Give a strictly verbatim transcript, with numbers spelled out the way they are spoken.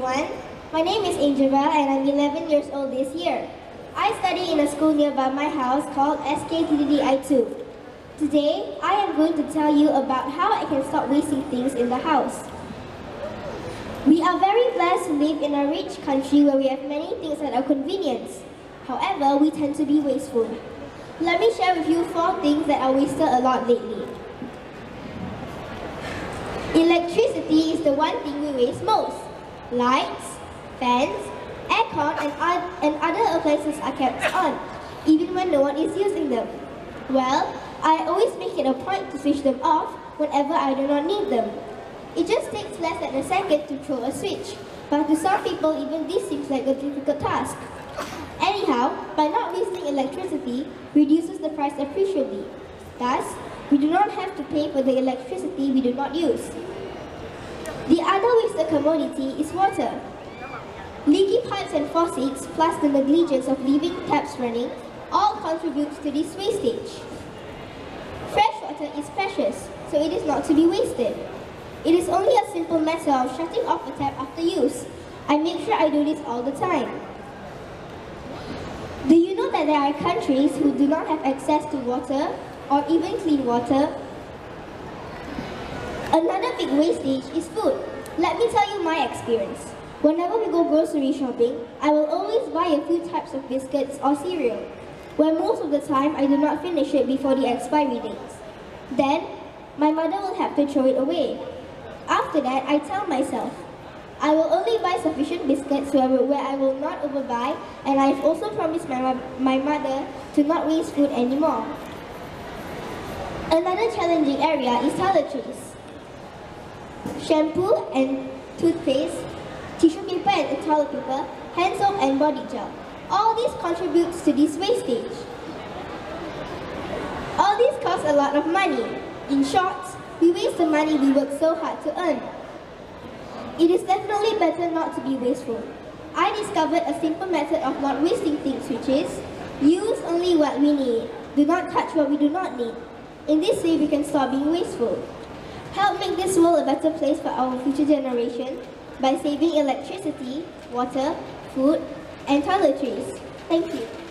everyone. My name is Angel and I'm eleven years old this year. I study in a school nearby my house called S K T D D I two. Today, I am going to tell you about how I can stop wasting things in the house. We are very blessed to live in a rich country where we have many things at our convenience. However, we tend to be wasteful. Let me share with you four things that are wasted a lot lately. Electricity is the one thing we waste most. Lights, fans, aircon and, and other appliances are kept on, even when no one is using them. Well, I always make it a point to switch them off whenever I do not need them. It just takes less than a second to throw a switch, but to some people even this seems like a difficult task. Anyhow, by not wasting electricity reduces the price appreciably. Thus, we do not have to pay for the electricity we do not use. The other wasted commodity is water. Leaky pipes and faucets, plus the negligence of leaving taps running, all contributes to this wastage. Fresh water is precious, so it is not to be wasted. It is only a simple matter of shutting off the tap after use. I make sure I do this all the time. Do you know that there are countries who do not have access to water or even clean water? Another big wastage is food. Let me tell you my experience. Whenever we go grocery shopping, I will always buy a few types of biscuits or cereal, where most of the time I do not finish it before the expiry dates. Then, my mother will have to throw it away. After that, I tell myself, I will only buy sufficient biscuits where, where I will not overbuy, and I've also promised my, my mother to not waste food anymore. Another challenging area is toiletries. Shampoo and toothpaste, tissue paper and toilet paper, hand soap and body gel. All this contributes to this wastage. All this costs a lot of money. In short, we waste the money we work so hard to earn. It is definitely better not to be wasteful. I discovered a simple method of not wasting things, which is use only what we need. Do not touch what we do not need. In this way, we can stop being wasteful. Help make this world a better place for our future generation by saving electricity, water, food, and toiletries. Thank you.